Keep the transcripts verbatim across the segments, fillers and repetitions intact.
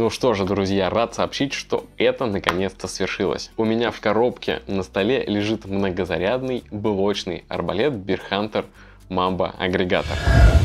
Ну что же, друзья, рад сообщить, что это наконец-то свершилось. У меня в коробке на столе лежит многозарядный блочный арбалет Bearhunter Mamba Aggregator.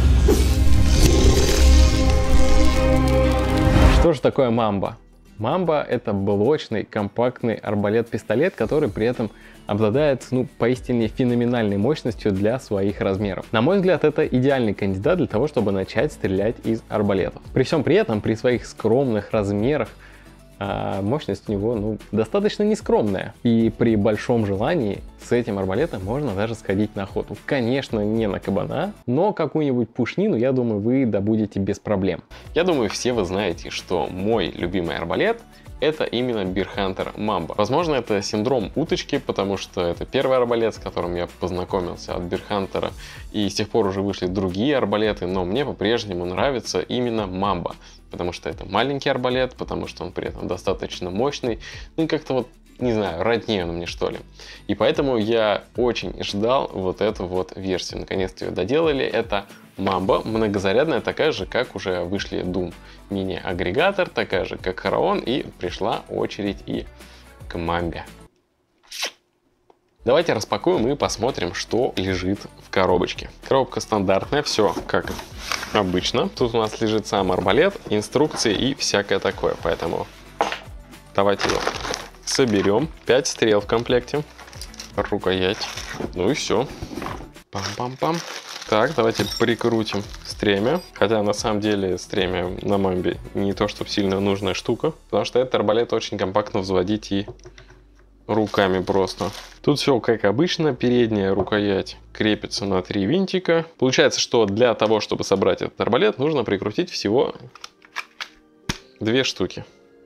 Что же такое Mamba? Mamba — это блочный компактный арбалет-пистолет, который при этом обладает, ну, поистине феноменальной мощностью для своих размеров. На мой взгляд, это идеальный кандидат для того, чтобы начать стрелять из арбалетов. При всем при этом, при своих скромных размерах, мощность у него, ну, достаточно нескромная. И при большом желании с этим арбалетом можно даже сходить на охоту. Конечно, не на кабана, но какую-нибудь пушнину, я думаю, вы добудете без проблем. Я думаю, все вы знаете, что мой любимый арбалет — это именно Bearhunter Mamba. Возможно, это синдром уточки, потому что это первый арбалет, с которым я познакомился от Bearhunter, и с тех пор уже вышли другие арбалеты, но мне по-прежнему нравится именно Mamba, потому что это маленький арбалет, потому что он при этом достаточно мощный, ну и как-то вот, не знаю, роднее он мне, что ли. И поэтому я очень ждал вот эту вот версию. Наконец-то ее доделали. Это Mamba, многозарядная, такая же, как уже вышли Doom мини-агрегатор, такая же, как Haraon, и пришла очередь и к Mamba. Давайте распакуем и посмотрим, что лежит в коробочке. Коробка стандартная, все как обычно. Тут у нас лежит сам арбалет, инструкции и всякое такое, поэтому давайте его соберем. пять стрел в комплекте, рукоять, ну и все. Пам-пам-пам. Так, давайте прикрутим стремя. Хотя на самом деле стремя на Мамбе не то, чтобы сильно нужная штука, потому что этот арбалет очень компактно взводить и руками просто. Тут все как обычно. Передняя рукоять крепится на три винтика. Получается, что для того, чтобы собрать этот арбалет, нужно прикрутить всего две штуки.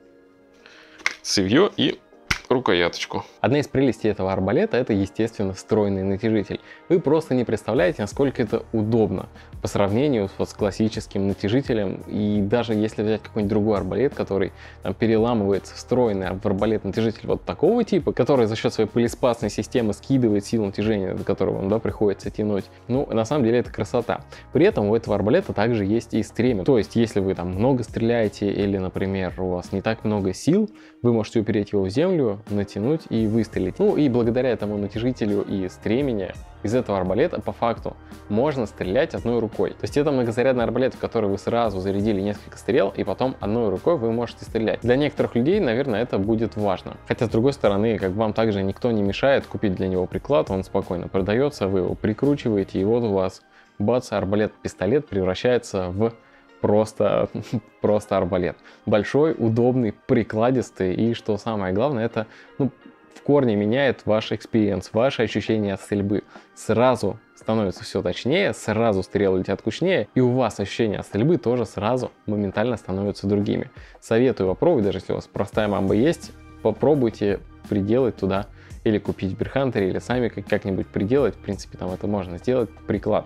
Цевьё и рукояточку. Одна из прелестей этого арбалета — это, естественно, встроенный натяжитель. Вы просто не представляете, насколько это удобно по сравнению вот с классическим натяжителем. И даже если взять какой-нибудь другой арбалет, который там переламывается, встроенный в арбалет натяжитель вот такого типа, который за счет своей пылеспасной системы скидывает силу натяжения, до которого вам, да, приходится тянуть, ну, на самом деле это красота. При этом у этого арбалета также есть и стремя. То есть, если вы там много стреляете или, например, у вас не так много сил, вы можете упереть его в землю, натянуть и выстрелить. Ну и благодаря этому натяжителю и стремени из этого арбалета по факту можно стрелять одной рукой. То есть это многозарядный арбалет, в который вы сразу зарядили несколько стрел, и потом одной рукой вы можете стрелять. Для некоторых людей, наверное, это будет важно. Хотя, с другой стороны, как вам также никто не мешает купить для него приклад, он спокойно продается, вы его прикручиваете, и вот у вас, бац, арбалет-пистолет превращается в Просто, просто арбалет. Большой, удобный, прикладистый, и что самое главное, это, ну, в корне меняет ваш экспириенс, ваши ощущения от стрельбы. Сразу становится все точнее, сразу стрелы летят кучнее, и у вас ощущения от стрельбы тоже сразу моментально становятся другими. Советую попробовать, даже если у вас простая Mamba есть, попробуйте приделать туда или купить в Bearhunter, или сами как-нибудь приделать. В принципе, там это можно сделать, приклад.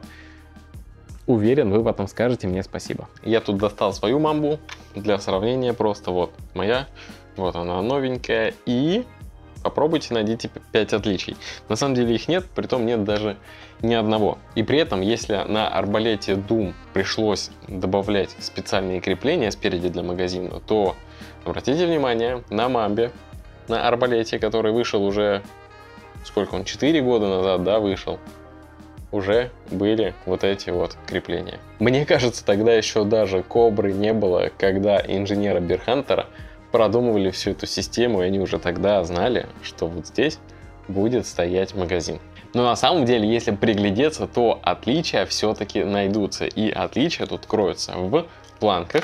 Уверен, вы потом скажете мне спасибо. Я тут достал свою Мамбу для сравнения, просто вот моя, вот она новенькая, и попробуйте найдите пять отличий. На самом деле их нет, притом нет даже ни одного. И при этом, если на арбалете Doom пришлось добавлять специальные крепления спереди для магазина, то обратите внимание, на Мамбе, на арбалете, который вышел уже, сколько он, четыре года назад, да, вышел, уже были вот эти вот крепления. Мне кажется, тогда еще даже Кобры не было, когда инженеры Bearhunter продумывали всю эту систему, и они уже тогда знали, что вот здесь будет стоять магазин. Но на самом деле, если приглядеться, то отличия все-таки найдутся. И отличия тут кроются в планках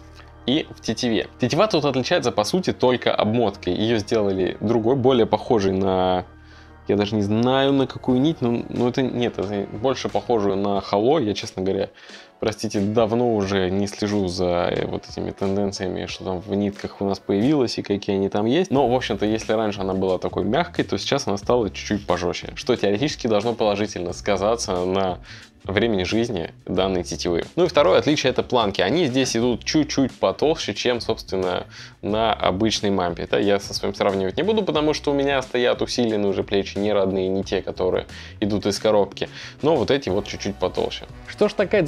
и в тетиве. Тетива тут отличается, по сути, только обмоткой. Ее сделали другой, более похожий на... Я даже не знаю, на какую нить, но, но это нет, это больше похоже на холо. Я, честно говоря, простите, давно уже не слежу за вот этими тенденциями, что там в нитках у нас появилось и какие они там есть. Но, в общем-то, если раньше она была такой мягкой, то сейчас она стала чуть-чуть пожестче, что теоретически должно положительно сказаться на времени жизни данной тетивы. Ну и второе отличие — это планки. Они здесь идут чуть-чуть потолще, чем, собственно, на обычной Мамбе. Это я со своим сравнивать не буду, потому что у меня стоят усиленные уже плечи, не родные, не те, которые идут из коробки. Но вот эти вот чуть-чуть потолще. Что ж такая заблочная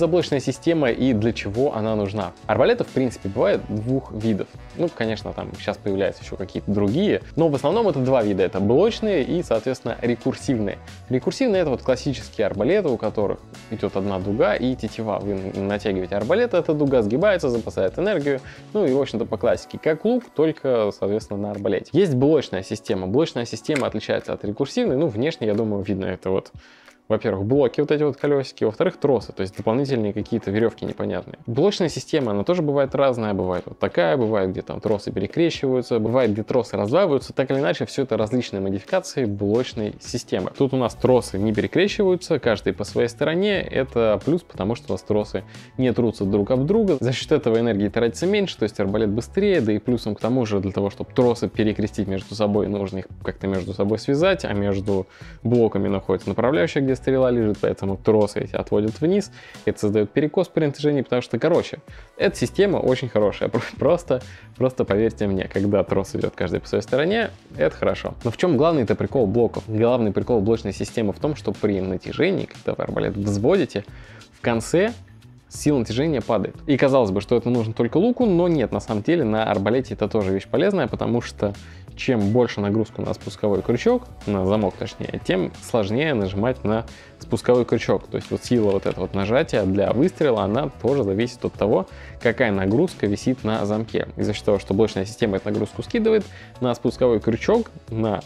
система и для чего она нужна? Арбалетов, в принципе, бывает двух видов. Ну, конечно, там сейчас появляются еще какие-то другие, но в основном это два вида. Это блочные и, соответственно, рекурсивные. Рекурсивные — это вот классические арбалеты, у которых идет одна дуга и тетива. Вы натягиваете арбалет, эта дуга сгибается, запасает энергию. Ну и, в общем-то, по классике. Как лук, только, соответственно, на арбалете. Есть блочная система. Блочная система отличается от рекурсивной. Ну, внешне, я думаю, видно это вот. Во-первых, блоки, вот эти вот колесики, во-вторых, тросы, то есть дополнительные какие-то веревки непонятные. Блочная система, она тоже бывает разная, бывает вот такая, бывает, где там тросы перекрещиваются, бывает, где тросы раздваиваются, так или иначе, все это различные модификации блочной системы. Тут у нас тросы не перекрещиваются, каждый по своей стороне, это плюс, потому что у вас тросы не трутся друг об друга, за счет этого энергии тратится меньше, то есть арбалет быстрее, да и плюсом к тому же, для того, чтобы тросы перекрестить между собой, нужно их как-то между собой связать, а между блоками находится направляющая, где стрела лежит, поэтому тросы эти отводят вниз, это создает перекос при натяжении, потому что, короче, эта система очень хорошая, просто, просто поверьте мне, когда трос идет каждый по своей стороне, это хорошо. Но в чем главный-то прикол блоков? Главный прикол блочной системы в том, что при натяжении, когда вы арбалет взводите, в конце сила натяжения падает. И казалось бы, что это нужно только луку, но нет, на самом деле на арбалете это тоже вещь полезная, потому что чем больше нагрузку на спусковой крючок, на замок точнее, тем сложнее нажимать на спусковой крючок. То есть вот сила вот этого вот нажатия для выстрела, она тоже зависит от того, какая нагрузка висит на замке. И за счет того, что блочная система эту нагрузку скидывает, на спусковой крючок, на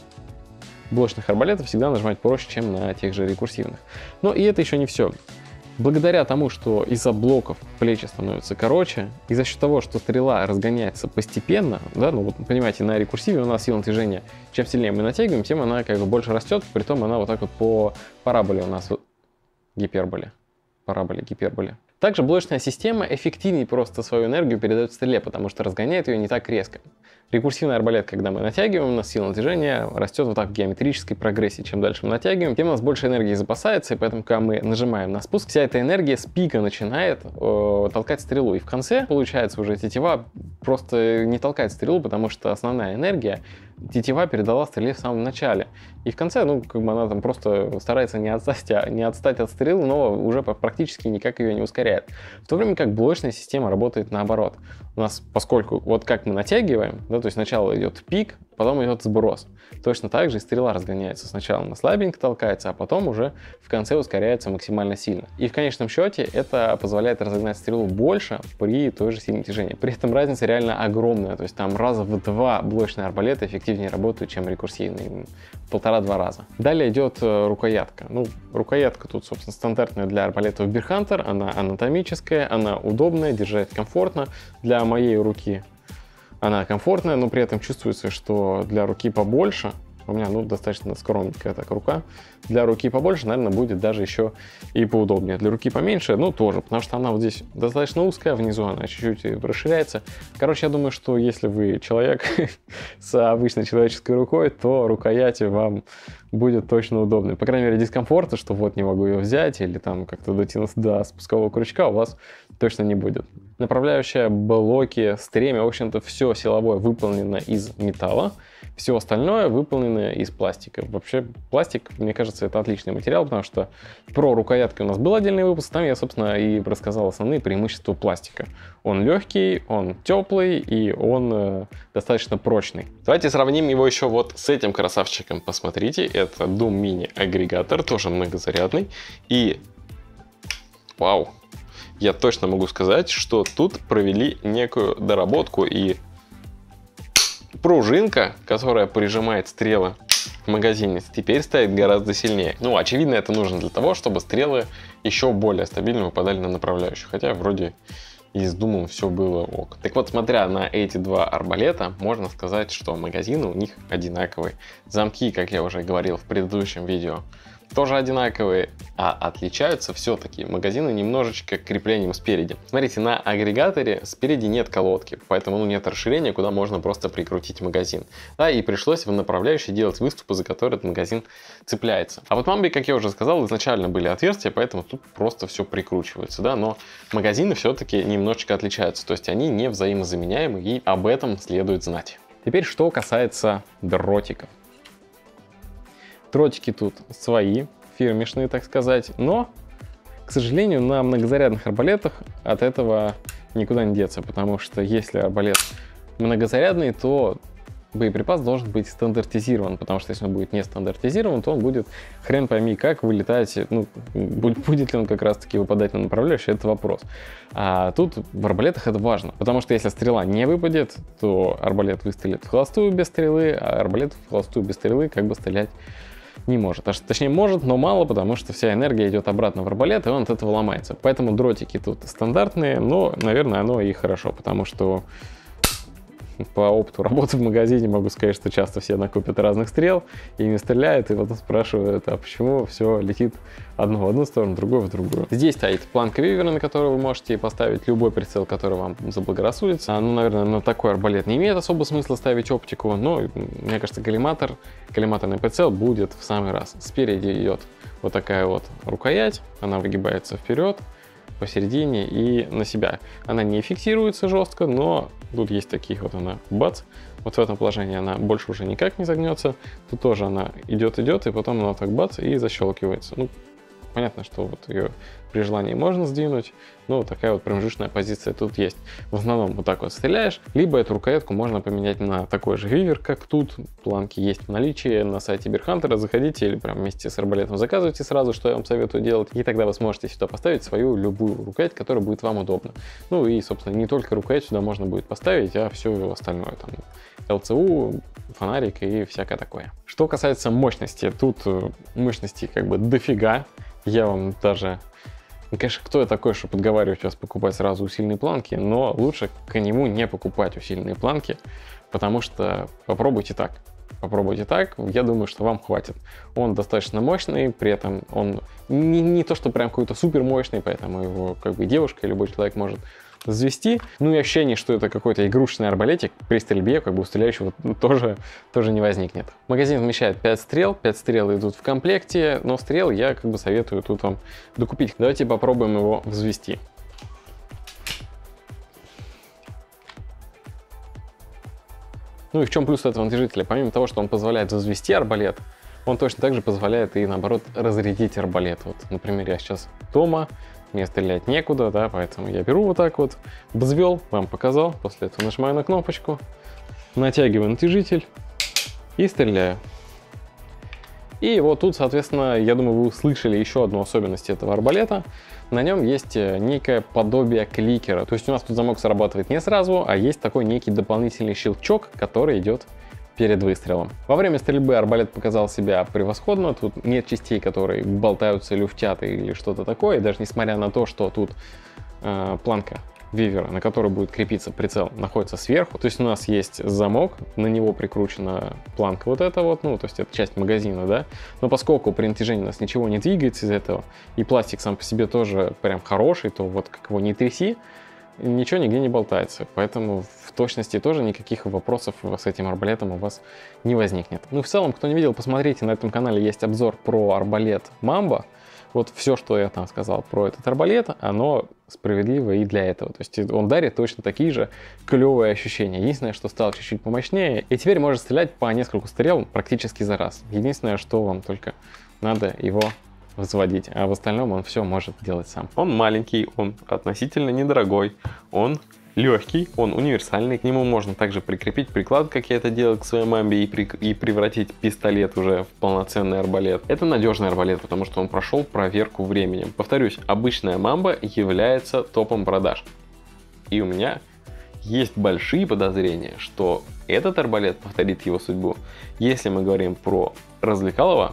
блочных арбалетах всегда нажимать проще, чем на тех же рекурсивных. Но и это еще не все. Благодаря тому, что из-за блоков плечи становятся короче, и за счет того, что стрела разгоняется постепенно, да, ну вот понимаете, на рекурсиве у нас сила натяжения, чем сильнее мы натягиваем, тем она как бы больше растет, притом она вот так вот по параболе у нас, вот, гиперболе, параболе, гиперболе. Также блочная система эффективнее просто свою энергию передает стреле, потому что разгоняет ее не так резко. Рекурсивный арбалет, когда мы натягиваем, у нас сила натяжения растет вот так в геометрической прогрессии. Чем дальше мы натягиваем, тем у нас больше энергии запасается, и поэтому, когда мы нажимаем на спуск, вся эта энергия с пика начинает э, толкать стрелу. И в конце, получается, уже тетива просто не толкает стрелу, потому что основная энергия тетива передала стреле в самом начале. И в конце, ну, как бы она там просто старается не отстать, а, не отстать от стрелы, но уже практически никак ее не ускоряет. В то время как блочная система работает наоборот. У нас, поскольку вот как мы натягиваем, да, то есть сначала идет пик, потом идет сброс. Точно так же и стрела разгоняется. Сначала она слабенько толкается, а потом уже в конце ускоряется максимально сильно. И в конечном счете это позволяет разогнать стрелу больше при той же силе натяжения. При этом разница реально огромная. То есть там раза в два блочные арбалеты эффективнее работают, чем рекурсивные. В полтора-два раза. Далее идет рукоятка. Ну, рукоятка тут, собственно, стандартная для арбалетов Bearhunter. Она анатомическая, она удобная, держать комфортно. Для моей руки она комфортная, но при этом чувствуется, что для руки побольше, у меня, ну, достаточно скромненькая так рука, для руки побольше, наверное, будет даже еще и поудобнее. Для руки поменьше, ну, тоже, потому что она вот здесь достаточно узкая, внизу она чуть-чуть расширяется. Короче, я думаю, что если вы человек с обычной человеческой рукой, то рукоять вам будет точно удобной. По крайней мере, дискомфорта, что вот не могу ее взять или там как-то дотянуться до спускового крючка, у вас точно не будет. Направляющая, блоки, стремя, в общем-то, все силовое выполнено из металла, все остальное выполнено из пластика. Вообще, пластик, мне кажется, это отличный материал, потому что про рукоятки у нас был отдельный выпуск, там я, собственно, и рассказал основные преимущества пластика. Он легкий, он теплый и он э, достаточно прочный. Давайте сравним его еще вот с этим красавчиком. Посмотрите, это Doom Mini агрегатор, тоже многозарядный. И, вау, я точно могу сказать, что тут провели некую доработку, и пружинка, которая прижимает стрелы в магазине, теперь стоит гораздо сильнее. Ну, очевидно, это нужно для того, чтобы стрелы еще более стабильно выпадали на направляющую. Хотя вроде и с Думом все было ок. Так вот, смотря на эти два арбалета, можно сказать, что магазины у них одинаковые. Замки, как я уже говорил в предыдущем видео, тоже одинаковые, а отличаются все-таки магазины немножечко креплением спереди. Смотрите, на агрегаторе спереди нет колодки, поэтому ну, нет расширения, куда можно просто прикрутить магазин. Да, и пришлось в направляющей делать выступы, за которые этот магазин цепляется. А вот в Мамбе, как я уже сказал, изначально были отверстия, поэтому тут просто все прикручивается. Да? Но магазины все-таки немножечко отличаются, то есть они не взаимозаменяемы, и об этом следует знать. Теперь, что касается дротиков. Дротики тут свои, фирмишные, так сказать, но К сожалению, на многозарядных арбалетах от этого никуда не деться, потому что если арбалет многозарядный, то боеприпас должен быть стандартизирован, потому что если он будет не стандартизирован, то он будет хрен пойми как вылетать, ну, будет ли он как раз таки выпадать на направляющий, это вопрос. А тут в арбалетах это важно, потому что если стрела не выпадет, то арбалет выстрелит в холостую без стрелы, а арбалет в холостую без стрелы как бы стрелять не может. Точнее может, но мало, потому что вся энергия идет обратно в арбалет, и он от этого ломается. Поэтому дротики тут стандартные, но, наверное, оно и хорошо, потому что по опыту работы в магазине могу сказать, что часто все накупят разных стрел и не стреляют, и потом спрашивают, а почему все летит одно в одну сторону, другое в другую. Здесь стоит планка вивера, на которую вы можете поставить любой прицел, который вам заблагорассудится. Ну, наверное, на такой арбалет не имеет особо смысла ставить оптику, но, мне кажется, коллиматор, коллиматорный прицел будет в самый раз. Спереди идет вот такая вот рукоять, она выгибается вперед, посередине и на себя. Она не фиксируется жестко, но тут есть такие вот она, бац, вот в этом положении она больше уже никак не загнется. Тут тоже она идет-идет, и потом она так бац и защелкивается. Ну, понятно, что вот ее при желании можно сдвинуть, но вот такая вот промежуточная позиция тут есть. В основном вот так вот стреляешь, либо эту рукоятку можно поменять на такой же вивер, как тут. Планки есть в наличии на сайте Бирхантера, заходите или прям вместе с арбалетом заказывайте сразу, что я вам советую делать, и тогда вы сможете сюда поставить свою любую рукоять, которая будет вам удобна. Ну и, собственно, не только рукоять сюда можно будет поставить, а все остальное, там, эл цэ у, фонарик и всякое такое. Что касается мощности, тут мощности как бы дофига. Я вам даже... Ну, конечно, кто я такой, чтобы подговаривать вас покупать сразу усиленные планки, но лучше к нему не покупать усиленные планки, потому что попробуйте так. Попробуйте так, я думаю, что вам хватит. Он достаточно мощный, при этом он не, не то, что прям какой-то супер мощный, поэтому его как бы девушка, любой человек может взвести. Ну и ощущение, что это какой-то игрушечный арбалетик при стрельбе, как бы у стреляющего тоже, тоже не возникнет. Магазин вмещает пять стрел, пять стрел идут в комплекте, но стрел я как бы советую тут вам докупить. Давайте попробуем его взвести. Ну и в чем плюс этого натяжителя? Помимо того, что он позволяет взвести арбалет, он точно так же позволяет и наоборот разрядить арбалет. Вот, например, я сейчас дома, мне стрелять некуда, да, поэтому я беру вот так вот, взвел, вам показал, после этого нажимаю на кнопочку, натягиваю натяжитель и стреляю. И вот тут, соответственно, я думаю, вы услышали еще одну особенность этого арбалета. На нем есть некое подобие кликера. То есть у нас тут замок срабатывает не сразу, а есть такой некий дополнительный щелчок, который идет перед выстрелом. Во время стрельбы арбалет показал себя превосходно. Тут нет частей, которые болтаются, люфтят или что-то такое. И даже несмотря на то, что тут э, планка вивера, на которой будет крепиться прицел, находится сверху. То есть у нас есть замок, на него прикручена планка вот эта вот, ну, то есть это часть магазина, да. Но поскольку при натяжении у нас ничего не двигается из этого, и пластик сам по себе тоже прям хороший, то вот как его не тряси, ничего нигде не болтается. Поэтому в точности тоже никаких вопросов с этим арбалетом у вас не возникнет. Ну, в целом, кто не видел, посмотрите, на этом канале есть обзор про арбалет Мамба. Вот все, что я там сказал про этот арбалет, оно справедливо и для этого. То есть он дарит точно такие же клевые ощущения. Единственное, что стал чуть-чуть помощнее. И теперь может стрелять по нескольку стрел практически за раз. Единственное, что вам только надо его взводить. А в остальном он все может делать сам. Он маленький, он относительно недорогой, он легкий, он универсальный. К нему можно также прикрепить приклад, как я это делал к своей мамбе, и, при, и превратить пистолет уже в полноценный арбалет. Это надежный арбалет, потому что он прошел проверку временем. Повторюсь, обычная мамба является топом продаж. И у меня есть большие подозрения, что этот арбалет повторит его судьбу. Если мы говорим про развлекалово,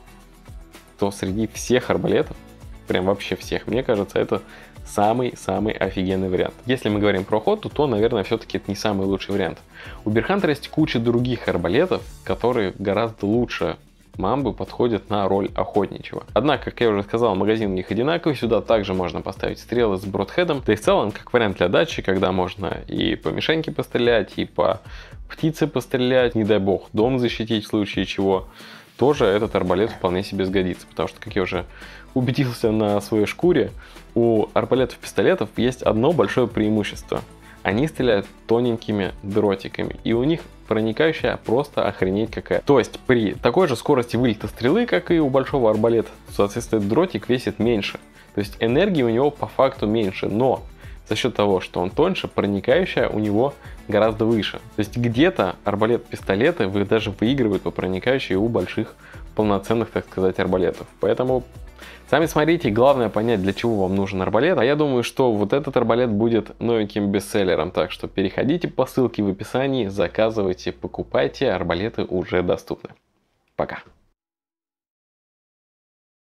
то среди всех арбалетов, прям вообще всех, мне кажется, это самый-самый офигенный вариант. Если мы говорим про охоту, то, наверное, все-таки это не самый лучший вариант. У Бирхантера есть куча других арбалетов, которые гораздо лучше мамбы подходят на роль охотничьего. Однако, как я уже сказал, магазин у них одинаковый, сюда также можно поставить стрелы с бродхедом. Да и в целом, как вариант для дачи, когда можно и по мишеньке пострелять, и по птице пострелять, не дай бог, дом защитить в случае чего, тоже этот арбалет вполне себе сгодится. Потому что, как я уже убедился на своей шкуре, у арбалетов-пистолетов есть одно большое преимущество. Они стреляют тоненькими дротиками, и у них проникающая просто охренеть какая. То есть при такой же скорости вылета стрелы, как и у большого арбалета, соответственно, дротик весит меньше. То есть энергии у него по факту меньше, но за счет того, что он тоньше, проникающая у него гораздо выше. То есть где-то арбалет-пистолеты вы даже выигрывают по проникающей у больших полноценных, так сказать, арбалетов. Поэтому сами смотрите, главное понять, для чего вам нужен арбалет. А я думаю, что вот этот арбалет будет новеньким бестселлером. Так что переходите по ссылке в описании, заказывайте, покупайте, арбалеты уже доступны. Пока.